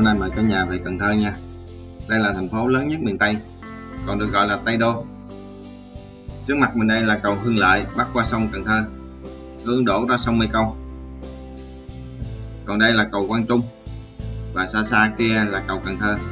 nay mời cả nhà về Cần Thơ nha. Đây là thành phố lớn nhất miền Tây, còn được gọi là Tây Đô. Trước mặt mình đây là cầu Hưng Lợi bắc qua sông Cần Thơ, hướng đổ ra sông Mekong. Còn đây là cầu Quang Trung và xa xa kia là cầu Cần Thơ.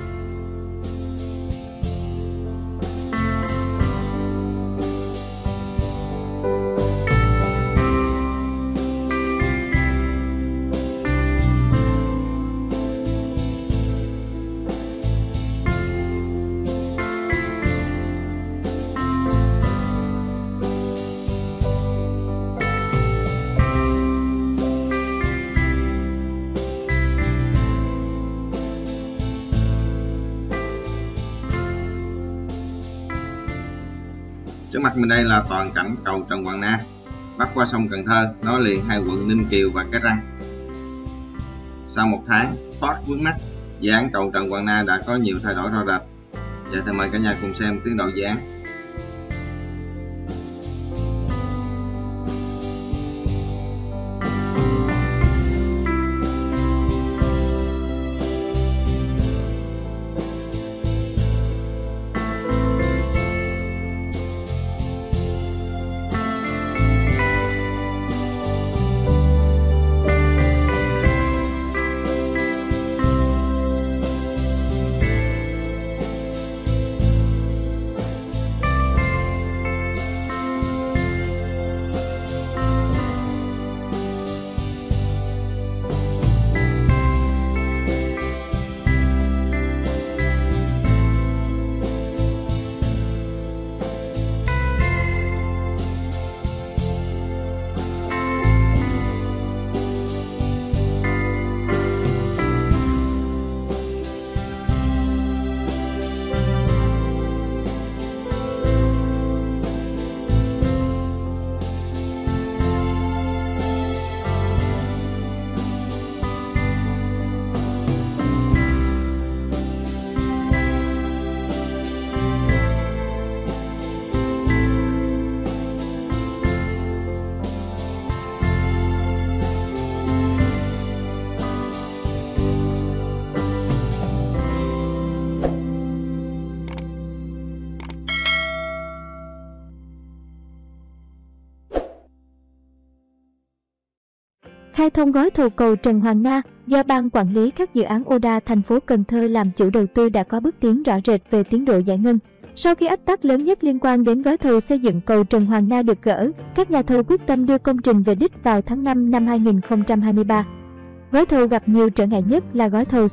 Trước mặt mình đây là toàn cảnh cầu Trần Hoàng Na bắc qua sông Cần Thơ, nối liền hai quận Ninh Kiều và Cái Răng. Sau một tháng thoát vướng mắt, dự án cầu Trần Hoàng Na đã có nhiều thay đổi rõ rệt. Giờ thì mời cả nhà cùng xem tiến độ dự án. Khai thông gói thầu cầu Trần Hoàng Na do Ban Quản lý các dự án ODA thành phố Cần Thơ làm chủ đầu tư đã có bước tiến rõ rệt về tiến độ giải ngân. Sau khi ách tắc lớn nhất liên quan đến gói thầu xây dựng cầu Trần Hoàng Na được gỡ, các nhà thầu quyết tâm đưa công trình về đích vào tháng 5 năm 2023. Gói thầu gặp nhiều trở ngại nhất là gói thầu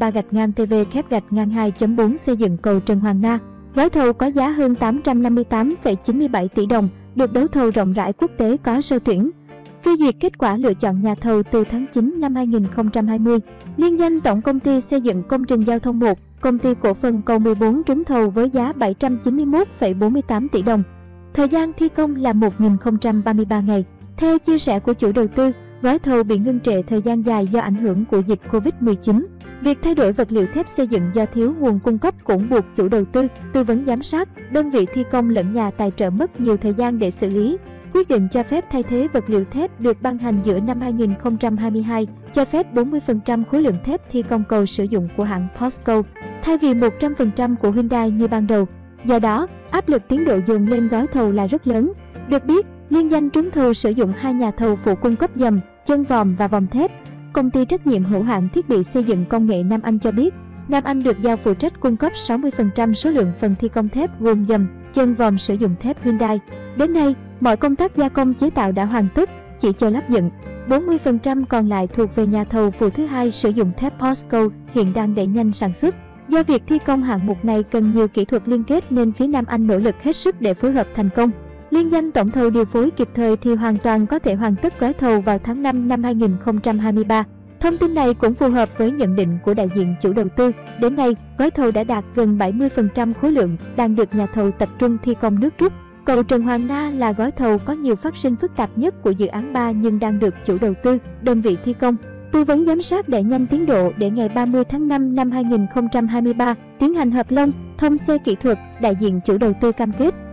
CT3-TV-2.4 xây dựng cầu Trần Hoàng Na. Gói thầu có giá hơn 858,97 tỷ đồng, được đấu thầu rộng rãi quốc tế có sơ tuyển. Phê duyệt kết quả lựa chọn nhà thầu từ tháng 9 năm 2020. Liên danh Tổng Công ty Xây dựng Công trình Giao thông 1, Công ty Cổ phần Cầu 14 trúng thầu với giá 791,48 tỷ đồng. Thời gian thi công là 1033 ngày. Theo chia sẻ của chủ đầu tư, gói thầu bị ngưng trệ thời gian dài do ảnh hưởng của dịch Covid-19. Việc thay đổi vật liệu thép xây dựng do thiếu nguồn cung cấp cũng buộc chủ đầu tư, tư vấn giám sát, đơn vị thi công lẫn nhà tài trợ mất nhiều thời gian để xử lý. Quyết định cho phép thay thế vật liệu thép được ban hành giữa năm 2022, cho phép 40% khối lượng thép thi công cầu sử dụng của hãng POSCO, thay vì 100% của Hyundai như ban đầu. Do đó, áp lực tiến độ dồn lên gói thầu là rất lớn. Được biết, liên danh trúng thầu sử dụng 2 nhà thầu phụ cung cấp dầm, chân vòm và vòm thép. Công ty trách nhiệm hữu hạn thiết bị xây dựng công nghệ Nam Anh cho biết, Nam Anh được giao phụ trách cung cấp 60% số lượng phần thi công thép gồm dầm, chân vòm sử dụng thép Hyundai. Đến nay, mọi công tác gia công chế tạo đã hoàn tất, chỉ chờ lắp dựng. 40% còn lại thuộc về nhà thầu phụ thứ hai sử dụng thép POSCO, hiện đang đẩy nhanh sản xuất. Do việc thi công hạng mục này cần nhiều kỹ thuật liên kết nên phía Nam Anh nỗ lực hết sức để phối hợp thành công. Liên danh tổng thầu điều phối kịp thời thì hoàn toàn có thể hoàn tất gói thầu vào tháng 5 năm 2023. Thông tin này cũng phù hợp với nhận định của đại diện chủ đầu tư. Đến nay, gói thầu đã đạt gần 70% khối lượng, đang được nhà thầu tập trung thi công nước rút. Cầu Trần Hoàng Na là gói thầu có nhiều phát sinh phức tạp nhất của dự án 3 nhưng đang được chủ đầu tư, đơn vị thi công, tư vấn giám sát đẩy nhanh tiến độ để ngày 30 tháng 5 năm 2023 tiến hành hợp lông, thông xe kỹ thuật. Đại diện chủ đầu tư cam kết